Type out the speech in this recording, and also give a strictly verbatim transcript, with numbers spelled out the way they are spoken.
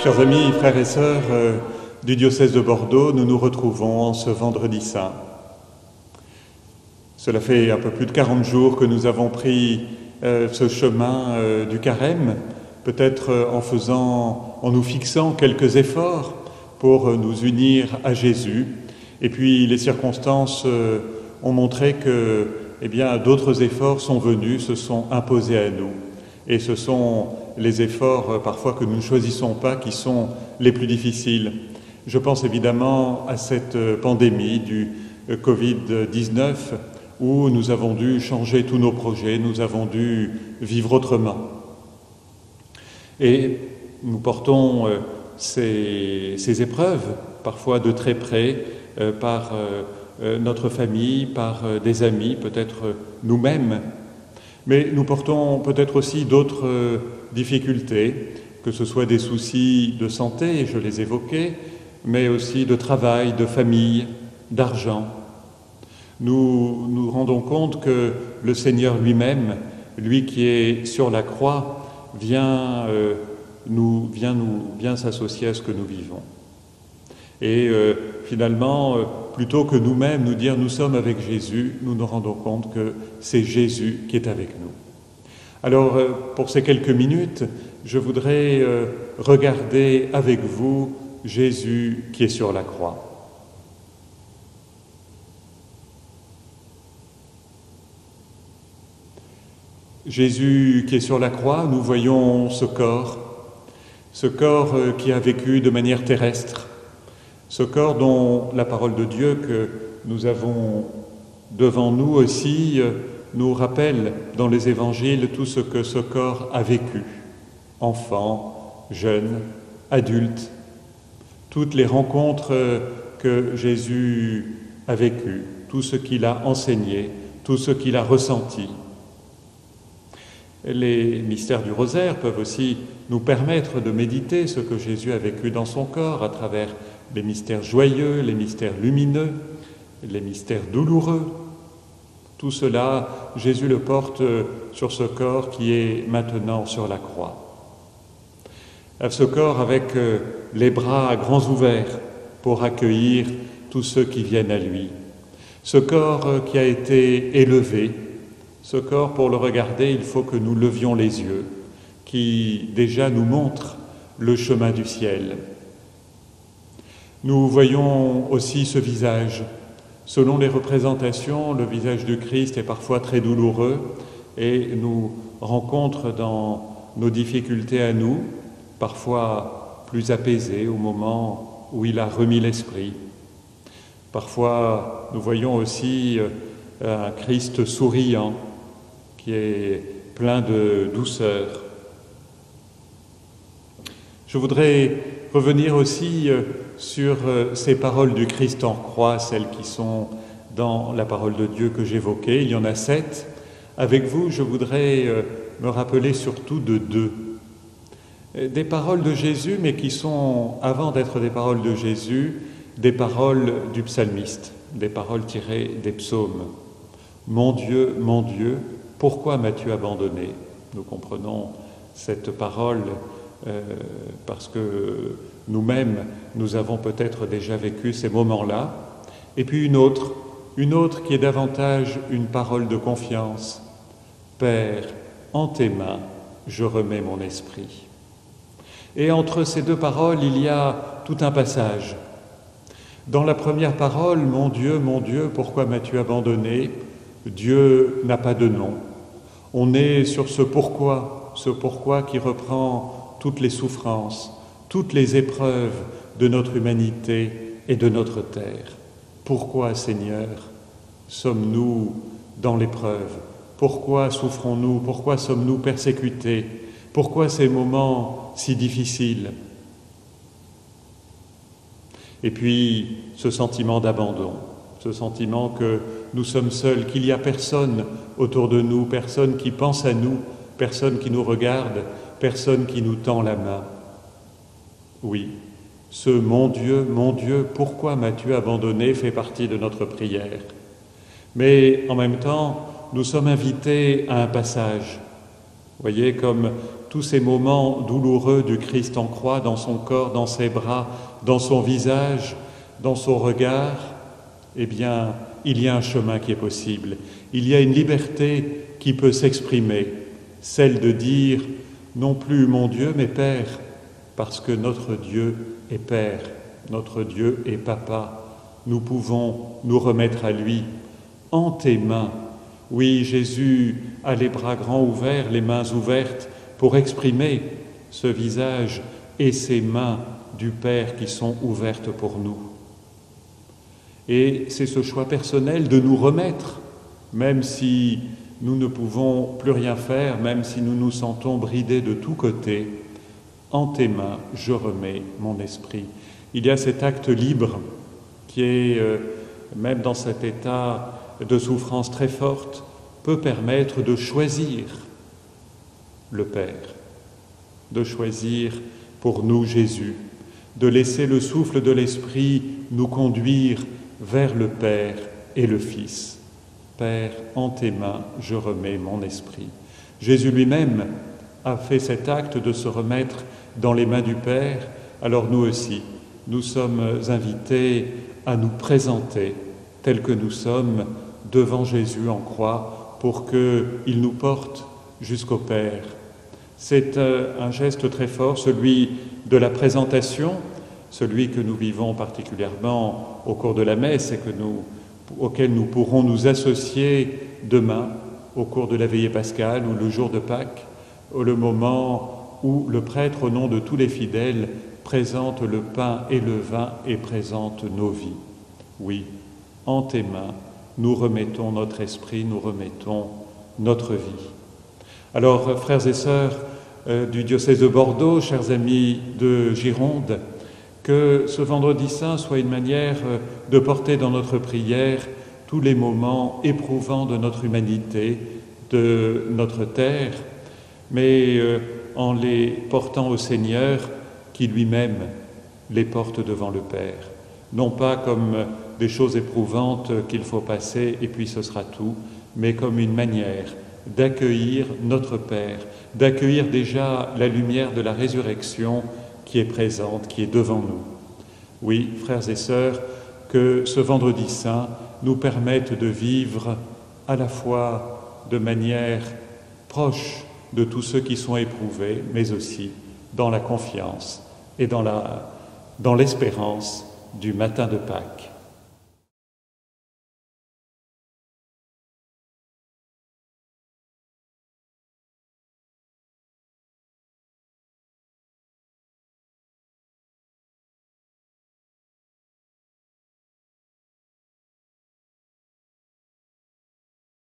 Chers amis, frères et sœurs euh, du diocèse de Bordeaux, nous nous retrouvons en ce vendredi saint. Cela fait un peu plus de quarante jours que nous avons pris euh, ce chemin euh, du carême, peut-être euh, en faisant, en nous fixant quelques efforts pour euh, nous unir à Jésus. Et puis les circonstances euh, ont montré que, eh bien, d'autres efforts sont venus, se sont imposés à nous. Et ce sont les efforts euh, parfois que nous ne choisissons pas qui sont les plus difficiles. Je pense évidemment à cette euh, pandémie du euh, covid dix-neuf où nous avons dû changer tous nos projets, nous avons dû vivre autrement. Et nous portons euh, ces, ces épreuves, parfois de très près, euh, par euh, euh, notre famille, par euh, des amis, peut-être euh, nous-mêmes. Mais nous portons peut-être aussi d'autres euh, difficultés, que ce soit des soucis de santé, je les évoquais, mais aussi de travail, de famille, d'argent. Nous nous rendons compte que le Seigneur lui-même, lui qui est sur la croix, vient, euh, nous, vient, nous, vient s'associer à ce que nous vivons. Et euh, finalement, euh, plutôt que nous-mêmes nous dire « nous sommes avec Jésus », nous nous rendons compte que c'est Jésus qui est avec nous. Alors, euh, pour ces quelques minutes, je voudrais euh, regarder avec vous Jésus qui est sur la croix. Jésus qui est sur la croix, nous voyons ce corps, ce corps euh, qui a vécu de manière terrestre, ce corps dont la parole de Dieu que nous avons devant nous aussi euh, nous rappelle dans les évangiles tout ce que ce corps a vécu, enfant, jeune, adulte, toutes les rencontres que Jésus a vécues, tout ce qu'il a enseigné, tout ce qu'il a ressenti. Les mystères du rosaire peuvent aussi nous permettre de méditer ce que Jésus a vécu dans son corps à travers les mystères joyeux, les mystères lumineux, les mystères douloureux. Tout cela, Jésus le porte sur ce corps qui est maintenant sur la croix. À ce corps avec les bras grands ouverts pour accueillir tous ceux qui viennent à lui. Ce corps qui a été élevé, ce corps, pour le regarder, il faut que nous levions les yeux, qui déjà nous montre le chemin du ciel. Nous voyons aussi ce visage. Selon les représentations, le visage du Christ est parfois très douloureux et nous rencontre dans nos difficultés à nous, parfois plus apaisé au moment où il a remis l'esprit. Parfois, nous voyons aussi un Christ souriant, qui est plein de douceur. Je voudrais revenir aussi sur ces paroles du Christ en croix, celles qui sont dans la parole de Dieu que j'évoquais. Il y en a sept. Avec vous, je voudrais me rappeler surtout de deux. Des paroles de Jésus, mais qui sont, avant d'être des paroles de Jésus, des paroles du psalmiste, des paroles tirées des psaumes. « Mon Dieu, mon Dieu, pourquoi m'as-tu abandonné ?» Nous comprenons cette parole euh, parce que nous-mêmes, nous avons peut-être déjà vécu ces moments-là. Et puis une autre, une autre qui est davantage une parole de confiance. « Père, en tes mains, je remets mon esprit. » Et entre ces deux paroles, il y a tout un passage. Dans la première parole, « Mon Dieu, mon Dieu, pourquoi m'as-tu abandonné ?» Dieu n'a pas de nom. On est sur ce pourquoi, ce pourquoi qui reprend toutes les souffrances, toutes les épreuves de notre humanité et de notre terre. Pourquoi, Seigneur, sommes-nous dans l'épreuve? Pourquoi souffrons-nous? Pourquoi sommes-nous persécutés? Pourquoi ces moments si difficiles? Et puis, ce sentiment d'abandon, ce sentiment que nous sommes seuls, qu'il n'y a personne autour de nous, personne qui pense à nous, personne qui nous regarde, personne qui nous tend la main. Oui, ce « Mon Dieu, mon Dieu, pourquoi m'as-tu abandonné » fait partie de notre prière. Mais en même temps, nous sommes invités à un passage. Vous voyez, comme tous ces moments douloureux du Christ en croix, dans son corps, dans ses bras, dans son visage, dans son regard, eh bien, il y a un chemin qui est possible. Il y a une liberté qui peut s'exprimer, celle de dire non plus mon Dieu, mais Père, parce que notre Dieu est Père, notre Dieu est Papa. Nous pouvons nous remettre à lui en tes mains. Oui, Jésus a les bras grands ouverts, les mains ouvertes pour exprimer ce visage et ces mains du Père qui sont ouvertes pour nous. Et c'est ce choix personnel de nous remettre, même si nous ne pouvons plus rien faire, même si nous nous sentons bridés de tous côtés. En tes mains, je remets mon esprit. Il y a cet acte libre qui est, euh, même dans cet état de souffrance très forte, peut permettre de choisir le Père, de choisir pour nous Jésus, de laisser le souffle de l'Esprit nous conduire vers le Père et le Fils. Père, en tes mains, je remets mon esprit. Jésus lui-même a fait cet acte de se remettre dans les mains du Père, alors nous aussi, nous sommes invités à nous présenter tels que nous sommes devant Jésus en croix pour qu'il nous porte jusqu'au Père. C'est un geste très fort, celui de la présentation, celui que nous vivons particulièrement au cours de la messe et que nous, auquel nous pourrons nous associer demain au cours de la veillée pascale ou le jour de Pâques, le moment où le prêtre, au nom de tous les fidèles, présente le pain et le vin et présente nos vies. Oui, en tes mains, nous remettons notre esprit, nous remettons notre vie. Alors, frères et sœurs euh, du diocèse de Bordeaux, chers amis de Gironde, que ce vendredi saint soit une manière de porter dans notre prière tous les moments éprouvants de notre humanité, de notre terre, mais euh, en les portant au Seigneur qui lui-même les porte devant le Père. Non pas comme des choses éprouvantes qu'il faut passer et puis ce sera tout, mais comme une manière d'accueillir notre Père, d'accueillir déjà la lumière de la résurrection qui est présente, qui est devant nous. Oui, frères et sœurs, que ce vendredi saint nous permette de vivre à la fois de manière proche de tous ceux qui sont éprouvés, mais aussi dans la confiance et dans la, dans l'espérance du matin de Pâques.